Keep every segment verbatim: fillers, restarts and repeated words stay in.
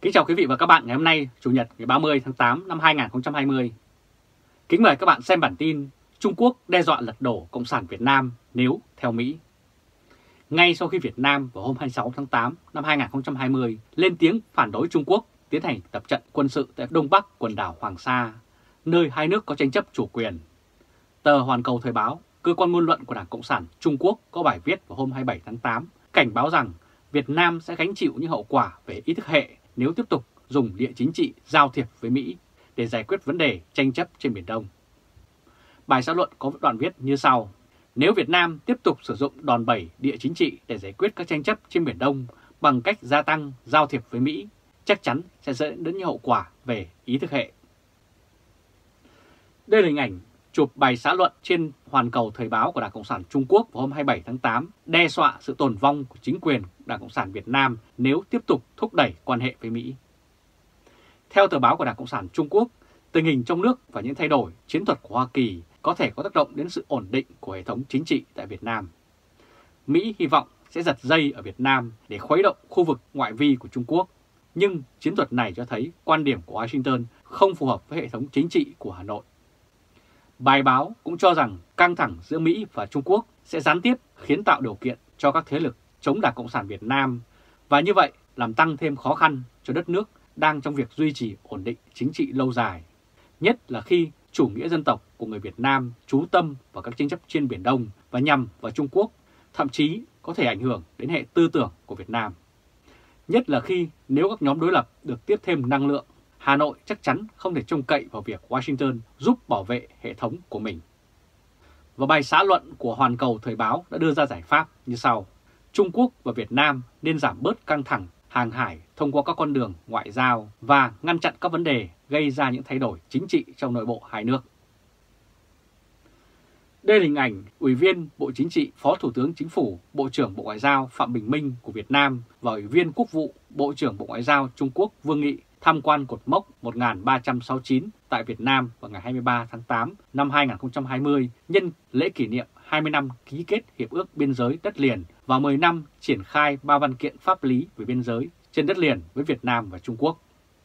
Kính chào quý vị và các bạn ngày hôm nay, Chủ nhật ngày ba mươi tháng tám năm hai nghìn không trăm hai mươi. Kính mời các bạn xem bản tin Trung Quốc đe dọa lật đổ Cộng sản Việt Nam nếu theo Mỹ. Ngay sau khi Việt Nam vào hôm hai mươi sáu tháng tám năm hai nghìn không trăm hai mươi lên tiếng phản đối Trung Quốc tiến hành tập trận quân sự tại Đông Bắc quần đảo Hoàng Sa, nơi hai nước có tranh chấp chủ quyền, tờ Hoàn Cầu Thời báo, cơ quan ngôn luận của Đảng Cộng sản Trung Quốc, có bài viết vào hôm hai mươi bảy tháng tám cảnh báo rằng Việt Nam sẽ gánh chịu những hậu quả về ý thức hệ nếu tiếp tục dùng địa chính trị giao thiệp với Mỹ để giải quyết vấn đề tranh chấp trên Biển Đông. Bài xã luận có đoạn viết như sau: nếu Việt Nam tiếp tục sử dụng đòn bẩy địa chính trị để giải quyết các tranh chấp trên Biển Đông bằng cách gia tăng giao thiệp với Mỹ, chắc chắn sẽ dẫn đến những hậu quả về ý thức hệ. Đây là hình ảnh chụp bài xã luận trên Hoàn Cầu Thời báo của Đảng Cộng sản Trung Quốc vào hôm hai mươi bảy tháng tám, đe dọa sự tồn vong của chính quyền Đảng Cộng sản Việt Nam nếu tiếp tục thúc đẩy quan hệ với Mỹ. Theo tờ báo của Đảng Cộng sản Trung Quốc, tình hình trong nước và những thay đổi chiến thuật của Hoa Kỳ có thể có tác động đến sự ổn định của hệ thống chính trị tại Việt Nam. Mỹ hy vọng sẽ giật dây ở Việt Nam để khuấy động khu vực ngoại vi của Trung Quốc, nhưng chiến thuật này cho thấy quan điểm của Washington không phù hợp với hệ thống chính trị của Hà Nội. Bài báo cũng cho rằng căng thẳng giữa Mỹ và Trung Quốc sẽ gián tiếp khiến tạo điều kiện cho các thế lực chống Đảng Cộng sản Việt Nam và như vậy làm tăng thêm khó khăn cho đất nước đang trong việc duy trì ổn định chính trị lâu dài, nhất là khi chủ nghĩa dân tộc của người Việt Nam chú tâm vào các tranh chấp trên Biển Đông và nhằm vào Trung Quốc, thậm chí có thể ảnh hưởng đến hệ tư tưởng của Việt Nam. Nhất là khi nếu các nhóm đối lập được tiếp thêm năng lượng, Hà Nội chắc chắn không thể trông cậy vào việc Washington giúp bảo vệ hệ thống của mình. Và bài xã luận của Hoàn Cầu Thời báo đã đưa ra giải pháp như sau: Trung Quốc và Việt Nam nên giảm bớt căng thẳng hàng hải thông qua các con đường ngoại giao và ngăn chặn các vấn đề gây ra những thay đổi chính trị trong nội bộ hai nước. Đây là hình ảnh Ủy viên Bộ Chính trị, Phó Thủ tướng Chính phủ, Bộ trưởng Bộ Ngoại giao Phạm Bình Minh của Việt Nam và Ủy viên Quốc vụ, Bộ trưởng Bộ Ngoại giao Trung Quốc Vương Nghị tham quan cột mốc một nghìn ba trăm sáu mươi chín tại Việt Nam vào ngày hai mươi ba tháng tám năm hai nghìn không trăm hai mươi nhân lễ kỷ niệm hai mươi năm ký kết Hiệp ước Biên giới đất liền và mười năm triển khai ba văn kiện pháp lý về biên giới trên đất liền với Việt Nam và Trung Quốc.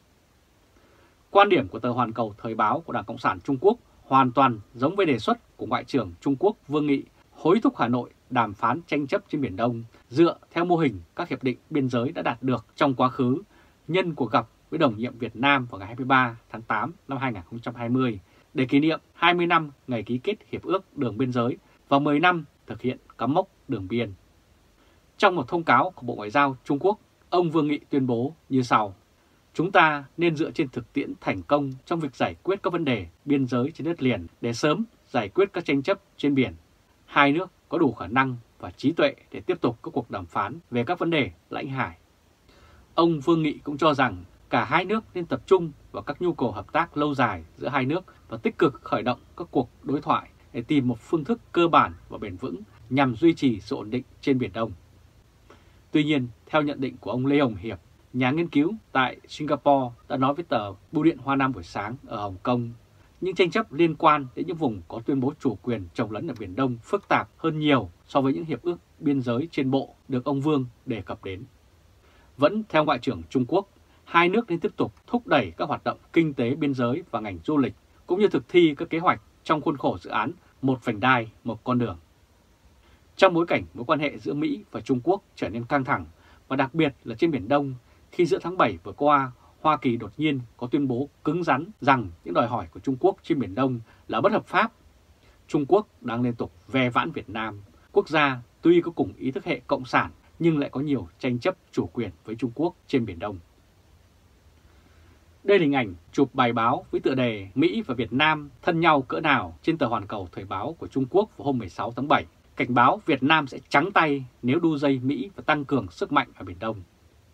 Quan điểm của tờ Hoàn Cầu Thời báo của Đảng Cộng sản Trung Quốc hoàn toàn giống với đề xuất của Ngoại trưởng Trung Quốc Vương Nghị hối thúc Hà Nội đàm phán tranh chấp trên Biển Đông dựa theo mô hình các hiệp định biên giới đã đạt được trong quá khứ nhân cuộc gặp với đồng nhiệm Việt Nam vào ngày hai mươi ba tháng tám năm hai nghìn không trăm hai mươi để kỷ niệm hai mươi năm ngày ký kết Hiệp ước Đường Biên giới và mười năm thực hiện cắm mốc đường biên. Trong một thông cáo của Bộ Ngoại giao Trung Quốc, ông Vương Nghị tuyên bố như sau: chúng ta nên dựa trên thực tiễn thành công trong việc giải quyết các vấn đề biên giới trên đất liền để sớm giải quyết các tranh chấp trên biển. Hai nước có đủ khả năng và trí tuệ để tiếp tục các cuộc đàm phán về các vấn đề lãnh hải. Ông Vương Nghị cũng cho rằng cả hai nước nên tập trung vào các nhu cầu hợp tác lâu dài giữa hai nước và tích cực khởi động các cuộc đối thoại để tìm một phương thức cơ bản và bền vững nhằm duy trì sự ổn định trên Biển Đông. Tuy nhiên, theo nhận định của ông Lê Hồng Hiệp, nhà nghiên cứu tại Singapore đã nói với tờ Bưu điện Hoa Nam buổi sáng ở Hồng Kông, những tranh chấp liên quan đến những vùng có tuyên bố chủ quyền chồng lấn ở Biển Đông phức tạp hơn nhiều so với những hiệp ước biên giới trên bộ được ông Vương đề cập đến. Vẫn theo Ngoại trưởng Trung Quốc, hai nước nên tiếp tục thúc đẩy các hoạt động kinh tế biên giới và ngành du lịch, cũng như thực thi các kế hoạch trong khuôn khổ dự án Một vành đai, một con đường. Trong bối cảnh mối quan hệ giữa Mỹ và Trung Quốc trở nên căng thẳng, và đặc biệt là trên Biển Đông, khi giữa tháng bảy vừa qua, Hoa Kỳ đột nhiên có tuyên bố cứng rắn rằng những đòi hỏi của Trung Quốc trên Biển Đông là bất hợp pháp, Trung Quốc đang liên tục ve vãn Việt Nam, quốc gia tuy có cùng ý thức hệ cộng sản nhưng lại có nhiều tranh chấp chủ quyền với Trung Quốc trên Biển Đông. Đây là hình ảnh chụp bài báo với tựa đề Mỹ và Việt Nam thân nhau cỡ nào trên tờ Hoàn Cầu Thời báo của Trung Quốc vào hôm mười sáu tháng bảy, cảnh báo Việt Nam sẽ trắng tay nếu đu dây Mỹ và tăng cường sức mạnh ở Biển Đông.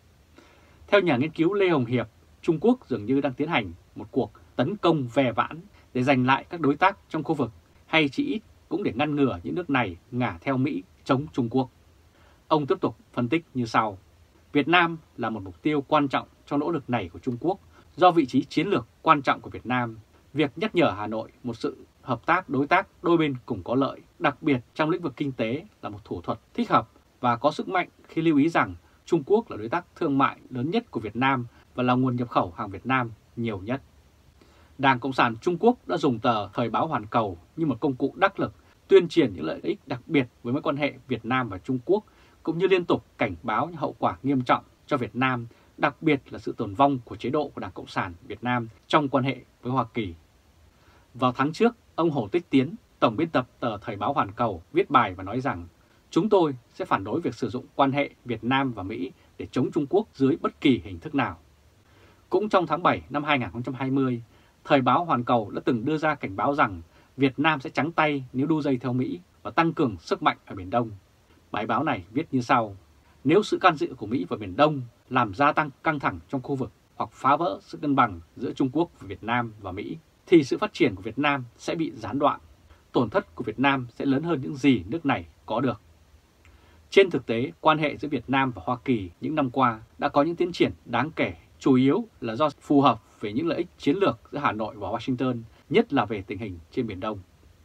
Theo nhà nghiên cứu Lê Hồng Hiệp, Trung Quốc dường như đang tiến hành một cuộc tấn công ve vãn để giành lại các đối tác trong khu vực, hay chỉ ít cũng để ngăn ngừa những nước này ngả theo Mỹ chống Trung Quốc. Ông tiếp tục phân tích như sau: Việt Nam là một mục tiêu quan trọng trong nỗ lực này của Trung Quốc do vị trí chiến lược quan trọng của Việt Nam. Việc nhắc nhở Hà Nội một sự hợp tác đối tác đôi bên cùng có lợi, đặc biệt trong lĩnh vực kinh tế, là một thủ thuật thích hợp và có sức mạnh khi lưu ý rằng Trung Quốc là đối tác thương mại lớn nhất của Việt Nam và và là nguồn nhập khẩu hàng Việt Nam nhiều nhất. Đảng Cộng sản Trung Quốc đã dùng tờ Thời báo Hoàn Cầu như một công cụ đắc lực tuyên truyền những lợi ích đặc biệt với mối quan hệ Việt Nam và Trung Quốc, cũng như liên tục cảnh báo những hậu quả nghiêm trọng cho Việt Nam, đặc biệt là sự tồn vong của chế độ của Đảng Cộng sản Việt Nam trong quan hệ với Hoa Kỳ. Vào tháng trước, ông Hồ Tích Tiến, tổng biên tập tờ Thời báo Hoàn Cầu, viết bài và nói rằng chúng tôi sẽ phản đối việc sử dụng quan hệ Việt Nam và Mỹ để chống Trung Quốc dưới bất kỳ hình thức nào. Cũng trong tháng bảy năm hai nghìn không trăm hai mươi, Thời báo Hoàn Cầu đã từng đưa ra cảnh báo rằng Việt Nam sẽ trắng tay nếu đu dây theo Mỹ và tăng cường sức mạnh ở Biển Đông. Bài báo này viết như sau: nếu sự can dự của Mỹ vào Biển Đông làm gia tăng căng thẳng trong khu vực hoặc phá vỡ sự cân bằng giữa Trung Quốc, Việt Nam và Mỹ, thì sự phát triển của Việt Nam sẽ bị gián đoạn. Tổn thất của Việt Nam sẽ lớn hơn những gì nước này có được. Trên thực tế, quan hệ giữa Việt Nam và Hoa Kỳ những năm qua đã có những tiến triển đáng kể, chủ yếu là do phù hợp về những lợi ích chiến lược giữa Hà Nội và Washington, nhất là về tình hình trên Biển Đông.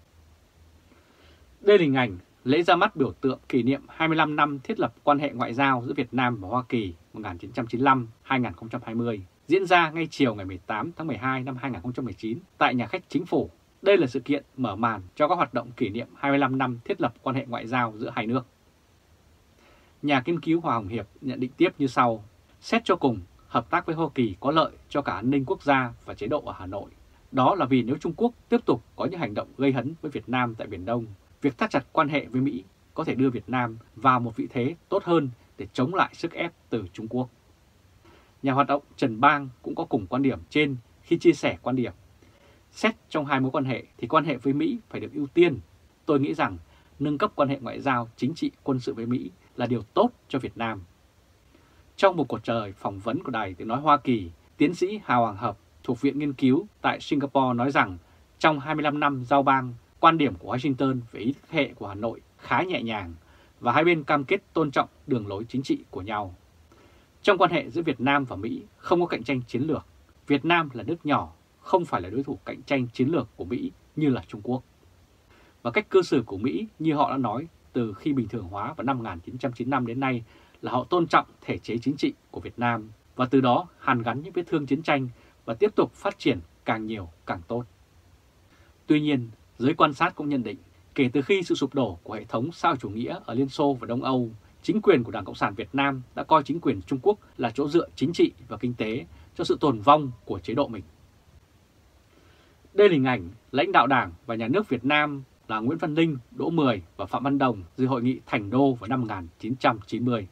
Đây là hình ảnh lễ ra mắt biểu tượng kỷ niệm hai mươi lăm năm thiết lập quan hệ ngoại giao giữa Việt Nam và Hoa Kỳ một nghìn chín trăm chín mươi lăm đến hai nghìn không trăm hai mươi, diễn ra ngay chiều ngày mười tám tháng mười hai năm hai nghìn không trăm mười chín tại nhà khách Chính phủ. Đây là sự kiện mở màn cho các hoạt động kỷ niệm hai mươi lăm năm thiết lập quan hệ ngoại giao giữa hai nước. Nhà nghiên cứu Hoàng Hồng Hiệp nhận định tiếp như sau: xét cho cùng, hợp tác với Hoa Kỳ có lợi cho cả an ninh quốc gia và chế độ ở Hà Nội. Đó là vì nếu Trung Quốc tiếp tục có những hành động gây hấn với Việt Nam tại Biển Đông, việc thắt chặt quan hệ với Mỹ có thể đưa Việt Nam vào một vị thế tốt hơn để chống lại sức ép từ Trung Quốc. Nhà hoạt động Trần Bang cũng có cùng quan điểm trên khi chia sẻ quan điểm: xét trong hai mối quan hệ thì quan hệ với Mỹ phải được ưu tiên. Tôi nghĩ rằng nâng cấp quan hệ ngoại giao, chính trị, quân sự với Mỹ là điều tốt cho Việt Nam. Trong một cuộc trả lời phỏng vấn của Đài Tiếng nói Hoa Kỳ, tiến sĩ Hà Hoàng Hợp thuộc Viện Nghiên cứu tại Singapore nói rằng trong hai mươi lăm năm giao bang, quan điểm của Washington về ý thức hệ của Hà Nội khá nhẹ nhàng và hai bên cam kết tôn trọng đường lối chính trị của nhau. Trong quan hệ giữa Việt Nam và Mỹ không có cạnh tranh chiến lược. Việt Nam là nước nhỏ, không phải là đối thủ cạnh tranh chiến lược của Mỹ như là Trung Quốc. Và cách cư xử của Mỹ như họ đã nói từ khi bình thường hóa vào năm một nghìn chín trăm chín mươi lăm đến nay là họ tôn trọng thể chế chính trị của Việt Nam và từ đó hàn gắn những vết thương chiến tranh và tiếp tục phát triển càng nhiều càng tốt. Tuy nhiên, giới quan sát cũng nhận định kể từ khi sự sụp đổ của hệ thống xã hội chủ nghĩa ở Liên Xô và Đông Âu, chính quyền của Đảng Cộng sản Việt Nam đã coi chính quyền Trung Quốc là chỗ dựa chính trị và kinh tế cho sự tồn vong của chế độ mình. Đây là hình ảnh lãnh đạo Đảng và Nhà nước Việt Nam là Nguyễn Văn Linh, Đỗ Mười và Phạm Văn Đồng dự hội nghị Thành Đô vào năm một nghìn chín trăm chín mươi.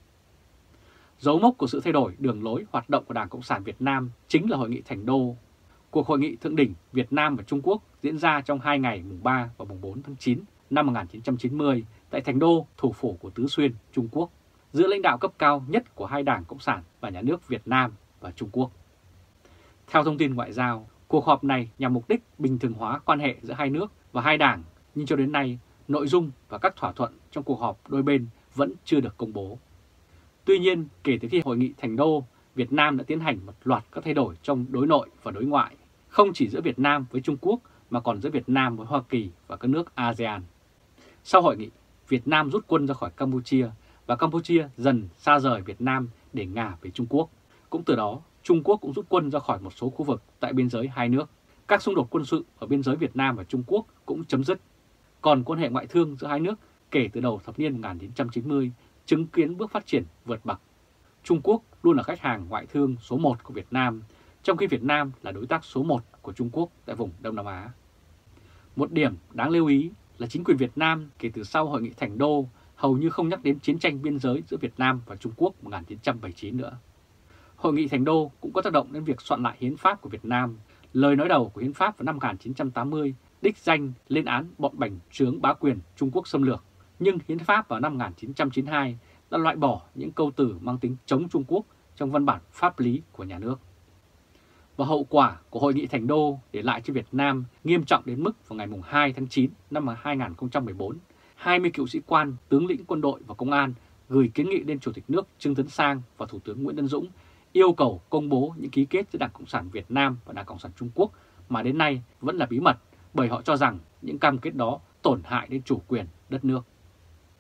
Dấu mốc của sự thay đổi đường lối hoạt động của Đảng Cộng sản Việt Nam chính là hội nghị Thành Đô. Cuộc hội nghị thượng đỉnh Việt Nam và Trung Quốc diễn ra trong hai ngày mùng ba và mùng bốn tháng chín năm một nghìn chín trăm chín mươi tại Thành Đô, thủ phủ của Tứ Xuyên, Trung Quốc, giữa lãnh đạo cấp cao nhất của hai Đảng Cộng sản và Nhà nước Việt Nam và Trung Quốc. Theo thông tin ngoại giao, cuộc họp này nhằm mục đích bình thường hóa quan hệ giữa hai nước và hai đảng, nhưng cho đến nay, nội dung và các thỏa thuận trong cuộc họp đôi bên vẫn chưa được công bố. Tuy nhiên, kể từ khi hội nghị Thành Đô, Việt Nam đã tiến hành một loạt các thay đổi trong đối nội và đối ngoại, không chỉ giữa Việt Nam với Trung Quốc mà còn giữa Việt Nam với Hoa Kỳ và các nước a sê an. Sau hội nghị, Việt Nam rút quân ra khỏi Campuchia và Campuchia dần xa rời Việt Nam để ngả về Trung Quốc. Cũng từ đó, Trung Quốc cũng rút quân ra khỏi một số khu vực tại biên giới hai nước. Các xung đột quân sự ở biên giới Việt Nam và Trung Quốc cũng chấm dứt. Còn quan hệ ngoại thương giữa hai nước kể từ đầu thập niên một nghìn chín trăm chín mươi chứng kiến bước phát triển vượt bậc. Trung Quốc luôn là khách hàng ngoại thương số một của Việt Nam, trong khi Việt Nam là đối tác số một của Trung Quốc tại vùng Đông Nam Á. Một điểm đáng lưu ý là chính quyền Việt Nam kể từ sau hội nghị Thành Đô hầu như không nhắc đến chiến tranh biên giới giữa Việt Nam và Trung Quốc một nghìn chín trăm bảy mươi chín nữa. Hội nghị Thành Đô cũng có tác động đến việc soạn lại hiến pháp của Việt Nam. Lời nói đầu của hiến pháp vào năm một nghìn chín trăm tám mươi đích danh lên án bọn bành trướng bá quyền Trung Quốc xâm lược, nhưng hiến pháp vào năm một nghìn chín trăm chín mươi hai đã loại bỏ những câu từ mang tính chống Trung Quốc trong văn bản pháp lý của nhà nước. Và hậu quả của hội nghị Thành Đô để lại cho Việt Nam nghiêm trọng đến mức vào ngày hai tháng chín năm hai nghìn không trăm mười bốn, hai mươi cựu sĩ quan, tướng lĩnh quân đội và công an gửi kiến nghị lên Chủ tịch nước Trương Tấn Sang và Thủ tướng Nguyễn Tấn Dũng yêu cầu công bố những ký kết giữa Đảng Cộng sản Việt Nam và Đảng Cộng sản Trung Quốc mà đến nay vẫn là bí mật, bởi họ cho rằng những cam kết đó tổn hại đến chủ quyền đất nước.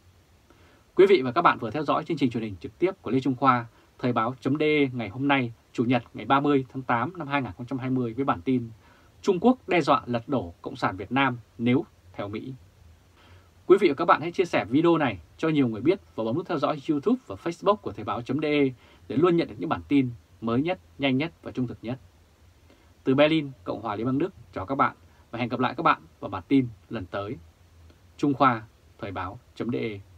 Quý vị và các bạn vừa theo dõi chương trình truyền hình trực tiếp của Lê Trung Khoa, Thời báo chấm de ngày hôm nay, Chủ nhật ngày ba mươi tháng tám năm hai nghìn không trăm hai mươi với bản tin Trung Quốc đe dọa lật đổ Cộng sản Việt Nam nếu theo Mỹ. Quý vị và các bạn hãy chia sẻ video này cho nhiều người biết và bấm nút theo dõi YouTube và Facebook của Thời báo.de để luôn nhận được những bản tin mới nhất, nhanh nhất và trung thực nhất. Từ Berlin, Cộng hòa Liên bang Đức, chào các bạn và hẹn gặp lại các bạn vào bản tin lần tới. Trung Khoa, Thời báo.de